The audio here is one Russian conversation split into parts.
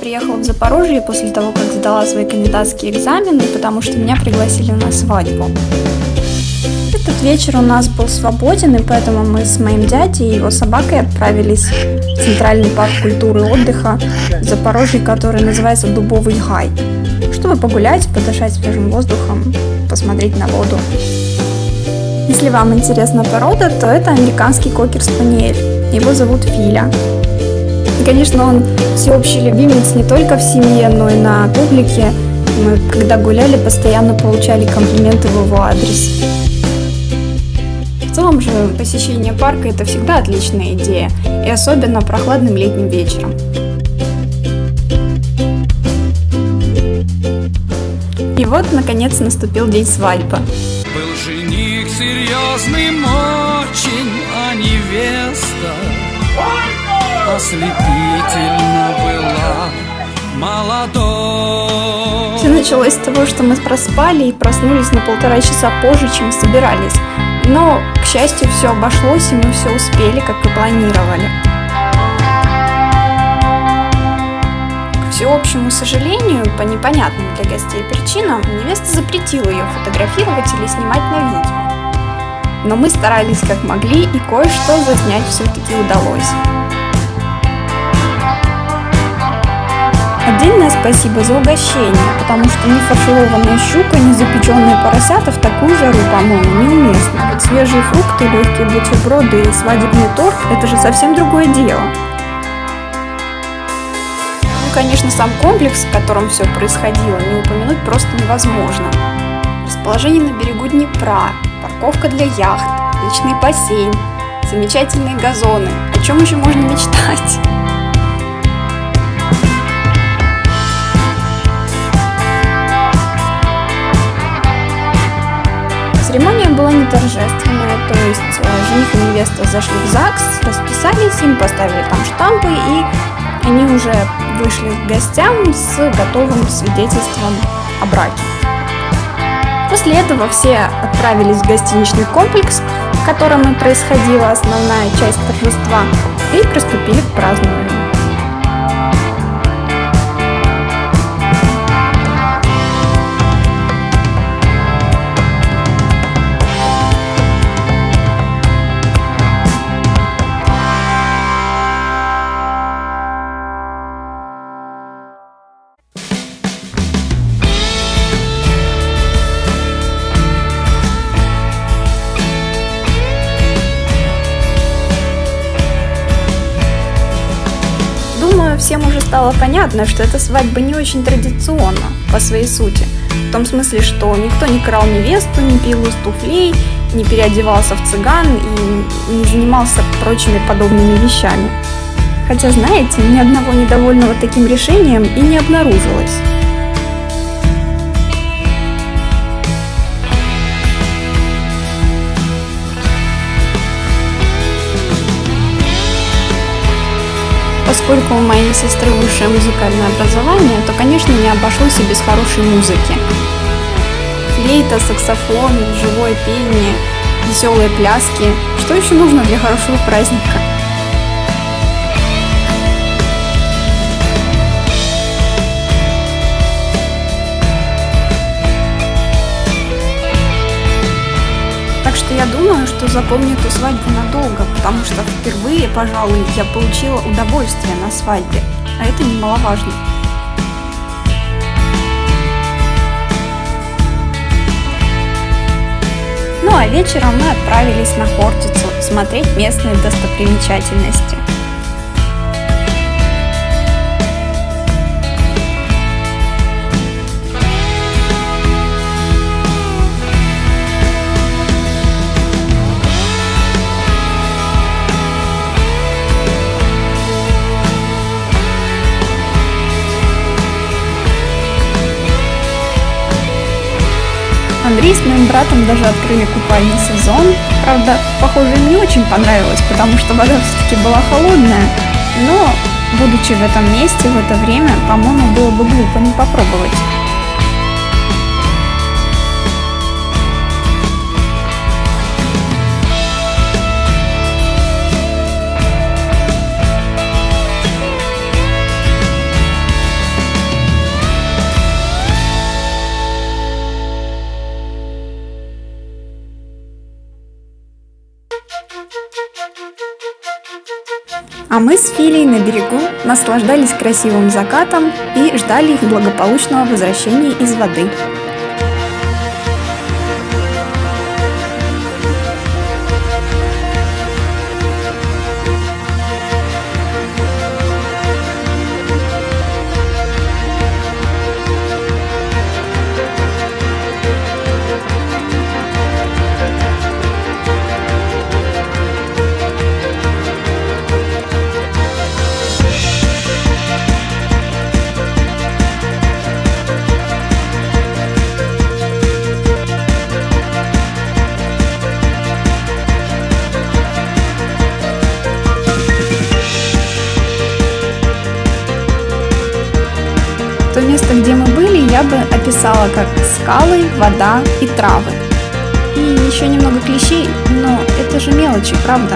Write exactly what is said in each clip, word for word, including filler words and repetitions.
приехала в Запорожье после того, как сдала свои кандидатские экзамены, потому что меня пригласили на свадьбу. Этот вечер у нас был свободен, и поэтому мы с моим дядей и его собакой отправились в Центральный парк культуры и отдыха в Запорожье, который называется Дубовый гай, чтобы погулять, подышать свежим воздухом, посмотреть на воду. Если вам интересна порода, то это американский кокер-спаниель. Его зовут Филя. И, конечно, он всеобщий любимец не только в семье, но и на публике. Мы, когда гуляли, постоянно получали комплименты в его адрес. В целом же посещение парка – это всегда отличная идея, и особенно прохладным летним вечером. И вот, наконец, наступил день свадьбы. Был жених серьезным очень, а невеста ослепительно была молодой. Все началось с того, что мы проспали и проснулись на полтора часа позже, чем собирались. Но, к счастью, все обошлось, и мы все успели, как и планировали. К всеобщему сожалению, по непонятным для гостей причинам, невеста запретила ее фотографировать или снимать на видео. Но мы старались как могли, и кое-что заснять все-таки удалось. Отдельное спасибо за угощение, потому что ни фаршированная щука, ни запеченные поросята в такую жару, по-моему, неуместно. Вот свежие фрукты, легкие бутерброды и свадебный торт – это же совсем другое дело. Ну, конечно, сам комплекс, в котором все происходило, не упомянуть просто невозможно. Расположение на берегу Днепра, парковка для яхт, личный бассейн, замечательные газоны. О чем еще можно мечтать? Церемония была не торжественная, то есть жених и невеста зашли в ЗАГС, расписались, им поставили там штампы, и они уже вышли к гостям с готовым свидетельством о браке. После этого все отправились в гостиничный комплекс, в котором и происходила основная часть торжества, и приступили к празднованию. Всем уже стало понятно, что эта свадьба не очень традиционна по своей сути. В том смысле, что никто не крал невесту, не пил из туфлей, не переодевался в цыган и не занимался прочими подобными вещами. Хотя, знаете, ни одного недовольного таким решением и не обнаружилось. Поскольку у моей сестры высшее музыкальное образование, то, конечно, не обошлось и без хорошей музыки. Флейта, саксофон, живое пение, веселые пляски. Что еще нужно для хорошего праздника? Так что я думаю, что запомню эту свадьбу надолго, потому что впервые, пожалуй, я получила удовольствие на свадьбе, а это немаловажно. Ну а вечером мы отправились на Хортицу смотреть местные достопримечательности. Андрей с моим братом даже открыли купальный сезон. Правда, похоже, им не очень понравилось, потому что вода все-таки была холодная. Но, будучи в этом месте в это время, по-моему, было бы глупо не попробовать. А мы с Филей на берегу наслаждались красивым закатом и ждали их благополучного возвращения из воды. То место, где мы были, я бы описала как скалы, вода и травы. И еще немного клещей, но это же мелочи, правда?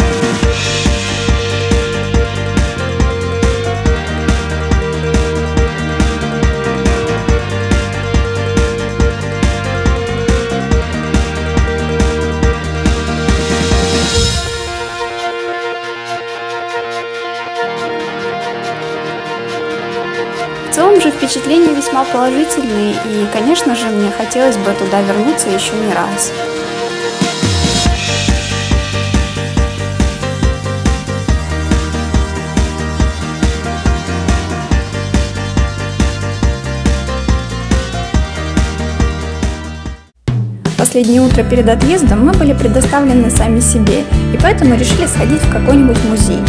В целом же впечатления весьма положительные, и, конечно же, мне хотелось бы туда вернуться еще не раз. Последнее утро перед отъездом мы были предоставлены сами себе, и поэтому решили сходить в какой-нибудь музей.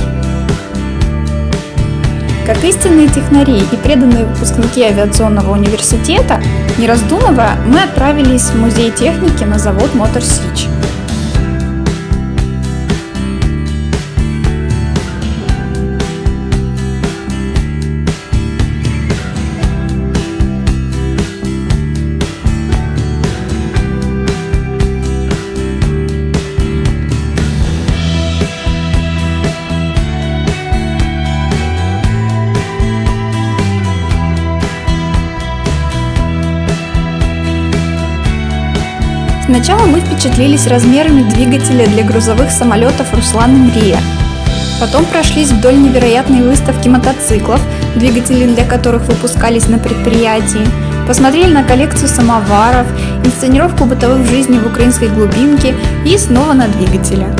Как истинные технари и преданные выпускники авиационного университета, не раздумывая, мы отправились в музей техники на завод Мотор Сич. Сначала мы впечатлились размерами двигателя для грузовых самолетов Руслан Мрия. Потом прошлись вдоль невероятной выставки мотоциклов, двигатели для которых выпускались на предприятии. Посмотрели на коллекцию самоваров, инсценировку бытовых жизней в украинской глубинке и снова на двигателя.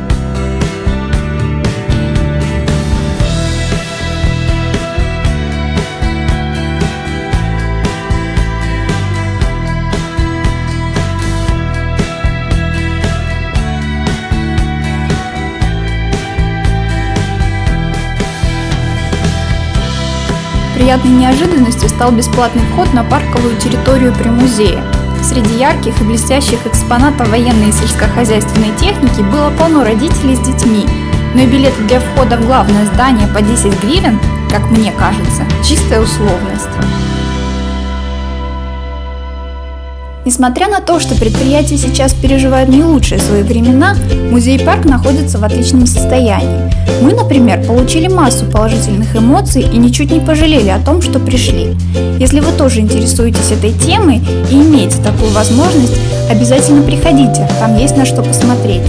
Приятной неожиданностью стал бесплатный вход на парковую территорию при музее. Среди ярких и блестящих экспонатов военной и сельскохозяйственной техники было полно родителей с детьми, но и билеты для входа в главное здание по десять гривен, как мне кажется, чистая условность. Несмотря на то, что предприятие сейчас переживает не лучшие свои времена, музей-парк находится в отличном состоянии. Мы, например, получили массу положительных эмоций и ничуть не пожалели о том, что пришли. Если вы тоже интересуетесь этой темой и имеете такую возможность, обязательно приходите, там есть на что посмотреть.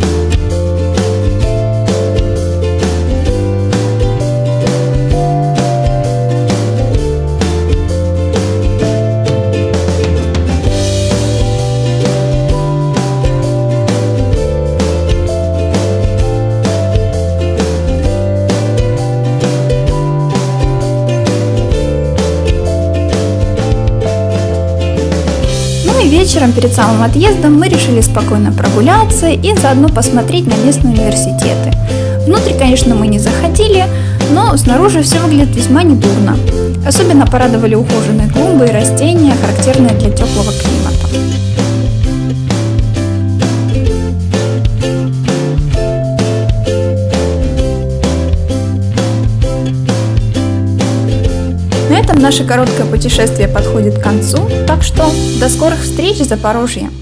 Вечером перед самым отъездом мы решили спокойно прогуляться и заодно посмотреть на местные университеты. Внутрь, конечно, мы не заходили, но снаружи все выглядит весьма недурно. Особенно порадовали ухоженные клумбы и растения, характерные для теплого климата. На этом наше короткое путешествие подходит к концу, так что до скорых встреч в Запорожье!